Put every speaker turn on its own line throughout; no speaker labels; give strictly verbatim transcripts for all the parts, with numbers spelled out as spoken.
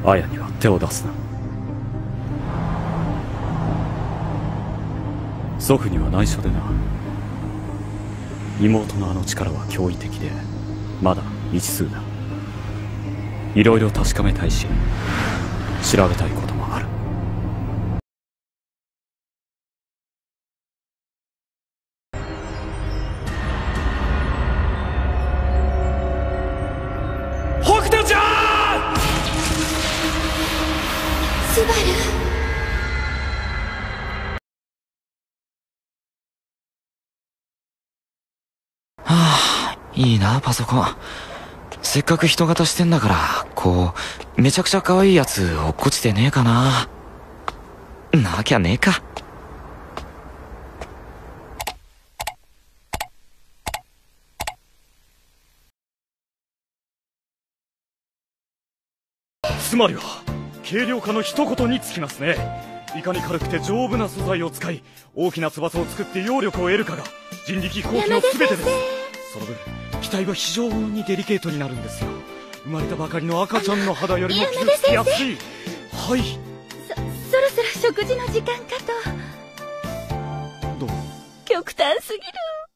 綾には手を出すな。祖父には内緒でな。妹のあの力は驚異的でまだ未知数だ。いろいろ確かめたいし調べたいこともある。北斗ちゃん！
スバル。
はあ、いいなパソコン。せっかく人型してんだから、こうめちゃくちゃ可愛いやつ落っこちてねえかな。なきゃねえか。
つまりは軽量化の一言につきますね。いかに軽くて丈夫な素材を使い大きな翼を作って揚力を得るかが人力飛行機の全てです。その分機体は非常にデリケートになるんですよ。生まれたばかりの赤ちゃんの肌よりも傷つきやすい。はい、
そそろそろ食事の時間かと。
どうも。
極端すぎる。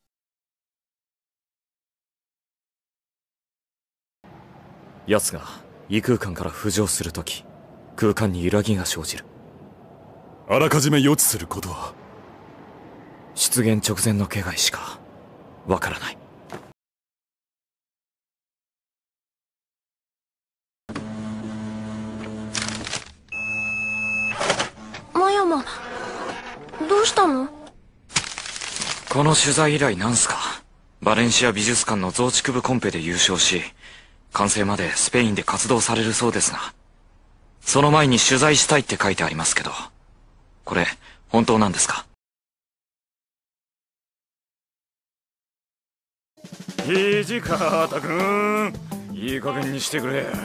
奴が異空間から浮上するとき空間に揺らぎが生じる。
あらかじめ予知することは
出現直前の気配しかわからない。
マヤマ、どうしたの？
この取材依頼なんすか？バレンシア美術館の増築部コンペで優勝し完成までスペインで活動されるそうですが、その前に取材したいって書いてありますけど、これ本当なんですか？
土方君、いい加減にしてくれ。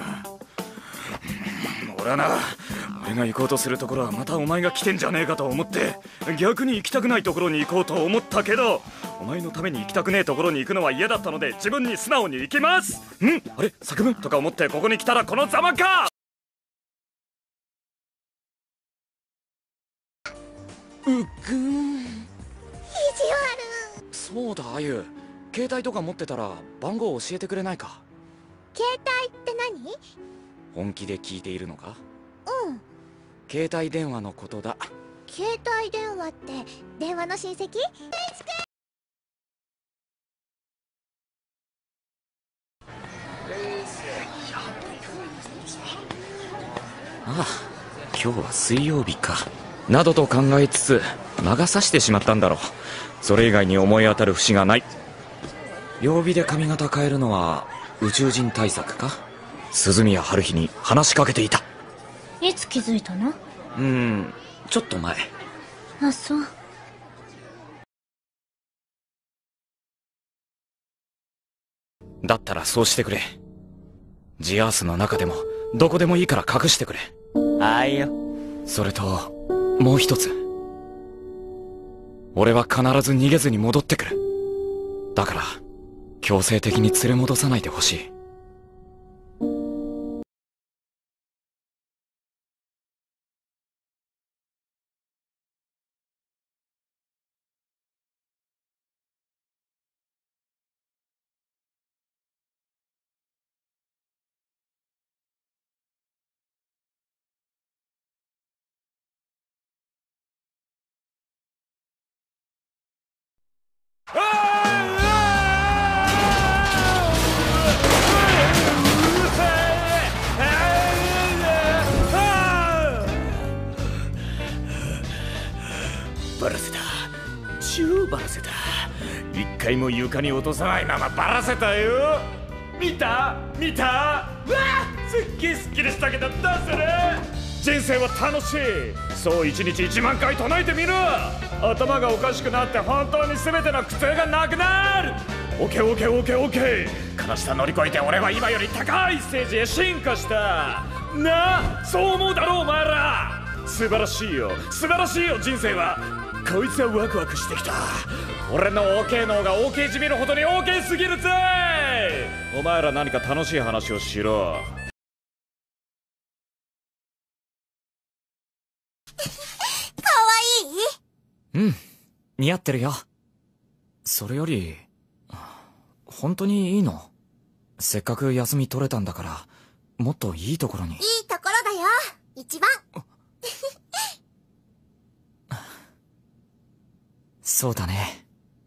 俺はな、俺が行こうとするところはまたお前が来てんじゃねえかと思って逆に行きたくないところに行こうと思ったけど、お前のために行きたくねえところに行くのは嫌だったので自分に素直に行きます。んあれ作文とか思ってここに来たらこのざまか。
うっぐー。
意地悪。
そうだあゆ、携帯とか持ってたら番号教えてくれないか？
携帯って何？
本気で聞いているのか？
うん。
携帯電話のことだ。
携帯電話って電話の親戚？
ああ、今日は水曜日かなどと考えつつ魔が差してしまったんだろう。それ以外に思い当たる節がない。曜日で髪型変えるのは宇宙人対策か？鈴宮春日に話しかけていた。
いつ気づいたの？
うーん、ちょっと前。
あ、そう。
だったらそうしてくれ。ジアースの中でもどこでもいいから隠してくれ。あいよ。それともう一つ、俺は必ず逃げずに戻ってくる。だから強制的に連れ戻さないでほしい。
バラせた、超バラせた。一回も床に落とさないままバラせたよ。見た見た。わあ、すっげえすっきりしたけどどうする？人生は楽しい。そう一日一万回唱えてみる。頭がおかしくなって本当に全ての苦痛がなくなる。オッケーオッケーオッケーオッケー。悲しさ乗り越えて俺は今より高いステージへ進化した。なあ、そう思うだろうお前ら。素晴らしいよ素晴らしいよ人生は。こいつはワクワクしてきた。俺の OK の方が OK じみるほどに OK すぎるぜ。お前ら何か楽しい話をしろ。
うん、似合ってるよ。それより本当にいいの？せっかく休み取れたんだから、もっといいところに。いい
ところだよ、一番。
そうだね、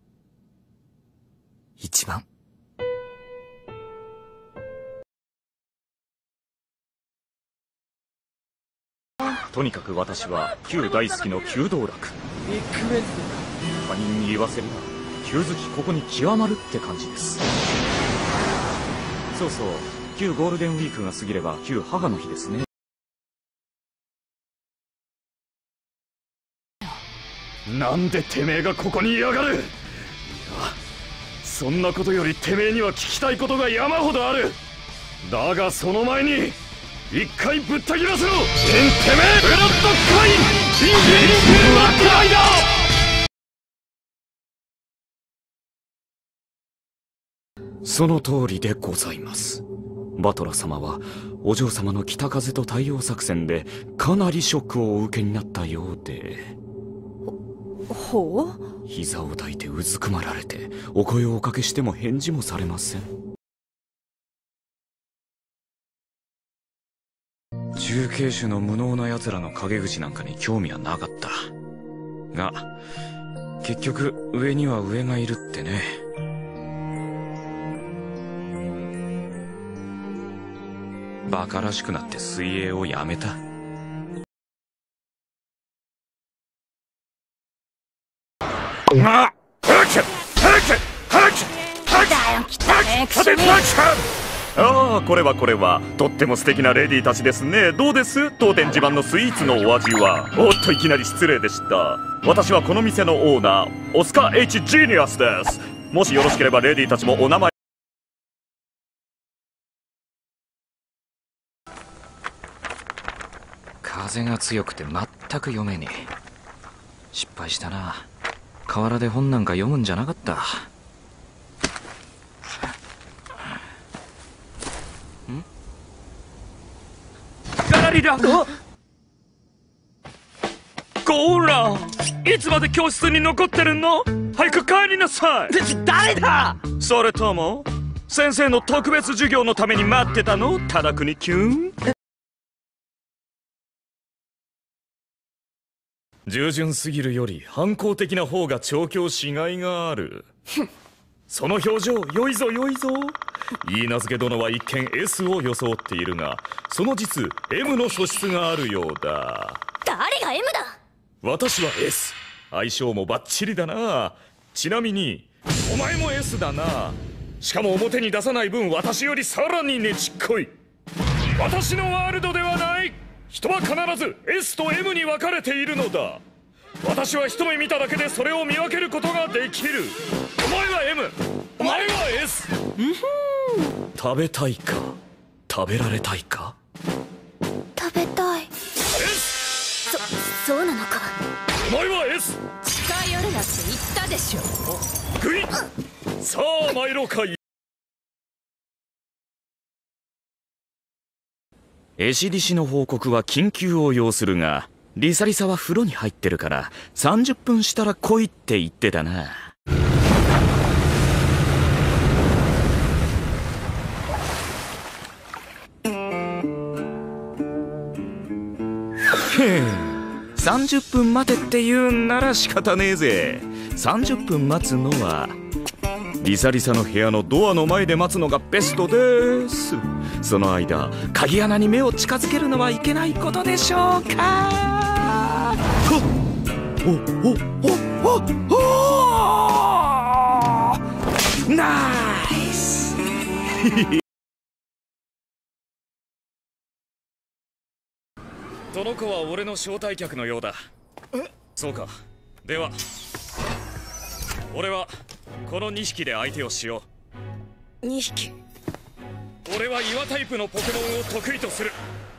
一番。とにかく私はQ大好きのQ道楽。他人に言わせればQ好きここに極まるって感じです。そうそう、Qゴールデンウィークが過ぎればQ母の日ですね。
なんでてめえがここにいやがる。いや、そんなことよりてめえには聞きたいことが山ほどある。だがその前に一回ぶった切らせろ。新てめえブラッドカイン新ゲームラックライダー。
その通りでございます。バトラ様はお嬢様の北風と太陽作戦でかなりショックをお受けになったようで。
ほう？
膝を抱いてうずくまられて、お声をおかけしても返事もされません。重慶種の無能な奴らの陰口なんかに興味はなかったが、結局上には上がいるってね。バカらしくなって水泳をやめた。
ああ、これはこれはとっても素敵なレディーたちですね。どうです？当店自慢のスイーツのお味は。おっと、いきなり失礼でした。私はこの店のオーナーオスカー H ジーニアスです。もしよろしければレディーたちもお名前。
風が強くて全く読めねえ。失敗したな。河原で本なんか読むんじゃなかった。ん？ガラリラ！ゴーラいつまで教室に残ってるの？早く帰りなさい。誰だ？それとも先生の特別授業のために待ってたの？ただくにキュン。従順すぎるより反抗的な方が調教しがいがある。その表情良いぞ良いぞ。許嫁殿は一見 エス を装っているが、その実 エム の素質があるようだ。
誰が エム だ？
私は エス。 相性もバッチリだな。ちなみにお前も エス だな。しかも表に出さない分私よりさらにねちっこい。私のワールドではない。人は必ず エス と エム に分かれているのだ。私は一目見ただけでそれを見分けることができる。お前は エム、 お前は エス。 食べたいか食べられたいか？
食べたい。 エ
ス。
そ、そうなのか。
お前は エス。
近寄るなって言ったでしょ。
グイッ。さあ参ろうか。エシリシの報告は緊急を要するが、リサリサは風呂に入ってるからさんじゅっぷんしたら来いって言ってたな。さんじゅっぷん待てって言うんなら仕方ねえぜ。さんじゅっぷん待つのはリサリサの部屋のドアの前で待つのがベストです。その間鍵穴に目を近づけるのはいけないことでしょうか。おおおおおナイス。その子は俺の招待客のようだ。え？そうか。では俺はこのにひきで相手をしよ
う。にひき？
俺は岩タイプのポケモンを得意とする。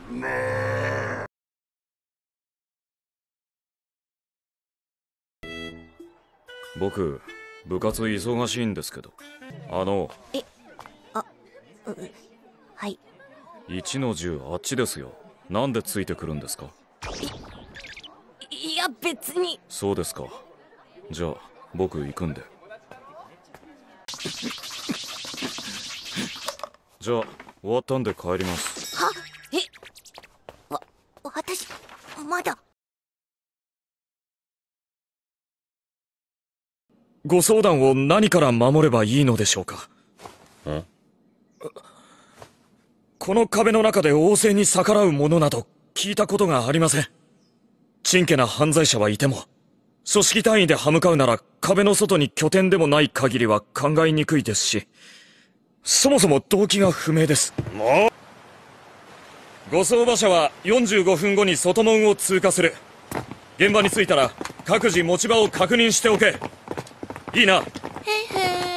僕部活忙しいんですけど。あの
えあうはい
いちのじゅうあっちですよ。なんでついてくるんですか？
いいや別に。
そうですか。
じゃあ僕行くんで。じゃあ終わったんで帰ります。
はえわ私まだ。
ご相談を何から守ればいいのでしょうか。ん？この壁の中で王政に逆らう者など聞いたことがありません。珍家な犯罪者はいても、組織単位で歯向かうなら壁の外に拠点でもない限りは考えにくいですし、そもそも動機が不明です。もう護送馬車はよんじゅうごふんごに外門を通過する。現場に着いたら各自持ち場を確認しておけ。いいな。
へへー。